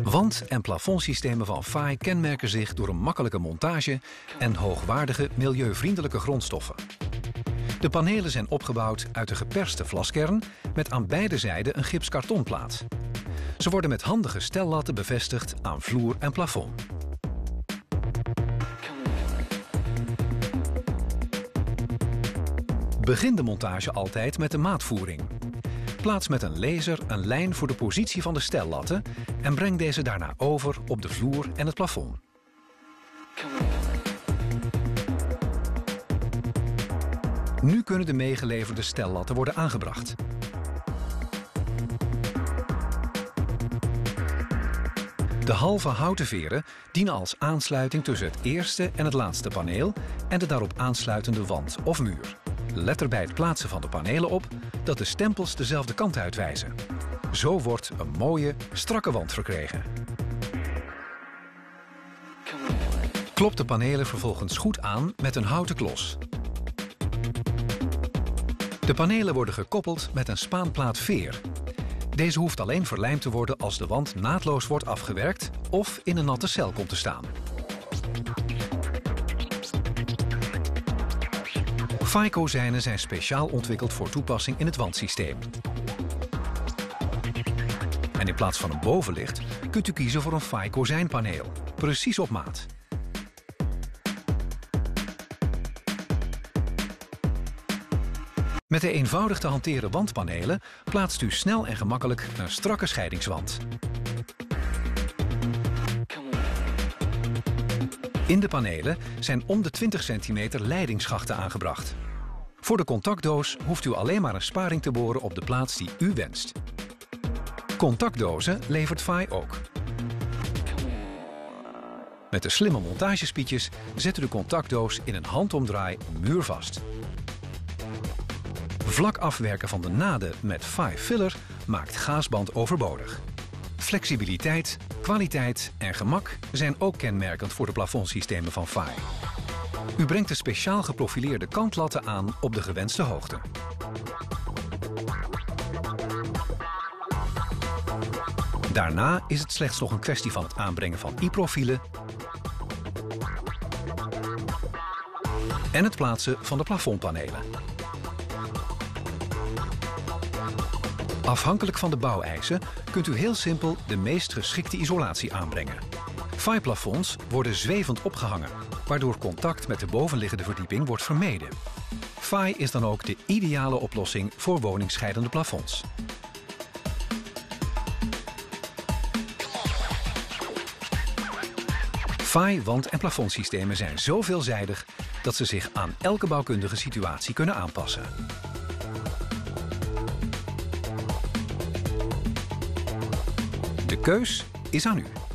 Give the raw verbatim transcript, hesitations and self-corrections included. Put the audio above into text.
Wand- en plafondsystemen van F A I kenmerken zich door een makkelijke montage en hoogwaardige milieuvriendelijke grondstoffen. De panelen zijn opgebouwd uit een geperste vlaskern met aan beide zijden een gipskartonplaat. Ze worden met handige stellatten bevestigd aan vloer en plafond. Begin de montage altijd met de maatvoering. Plaats met een laser een lijn voor de positie van de stellatten en breng deze daarna over op de vloer en het plafond. Nu kunnen de meegeleverde stellatten worden aangebracht. De halve houten veren dienen als aansluiting tussen het eerste en het laatste paneel en de daarop aansluitende wand of muur. Let er bij het plaatsen van de panelen op dat de stempels dezelfde kant uitwijzen. Zo wordt een mooie, strakke wand verkregen. Klop de panelen vervolgens goed aan met een houten klos. De panelen worden gekoppeld met een spaanplaat veer. Deze hoeft alleen verlijmd te worden als de wand naadloos wordt afgewerkt of in een natte cel komt te staan. F A I-kozijnen zijn speciaal ontwikkeld voor toepassing in het wandsysteem. En in plaats van een bovenlicht kunt u kiezen voor een F A I-kozijnpaneel, precies op maat. Met de eenvoudig te hanteren wandpanelen plaatst u snel en gemakkelijk een strakke scheidingswand. In de panelen zijn om de twintig centimeter leidingsschachten aangebracht. Voor de contactdoos hoeft u alleen maar een sparing te boren op de plaats die u wenst. Contactdozen levert F A I ook. Met de slimme montagespietjes zet u de contactdoos in een handomdraai muurvast. Vlak afwerken van de naden met F A I filler maakt gaasband overbodig. Flexibiliteit, kwaliteit en gemak zijn ook kenmerkend voor de plafondsystemen van F A I. U brengt de speciaal geprofileerde kantlatten aan op de gewenste hoogte. Daarna is het slechts nog een kwestie van het aanbrengen van i-profielen en het plaatsen van de plafondpanelen. Afhankelijk van de bouweisen kunt u heel simpel de meest geschikte isolatie aanbrengen. F A I-plafonds worden zwevend opgehangen, waardoor contact met de bovenliggende verdieping wordt vermeden. F A I is dan ook de ideale oplossing voor woningscheidende plafonds. F A I wand- en plafondsystemen zijn zo veelzijdig dat ze zich aan elke bouwkundige situatie kunnen aanpassen. De keus is aan u.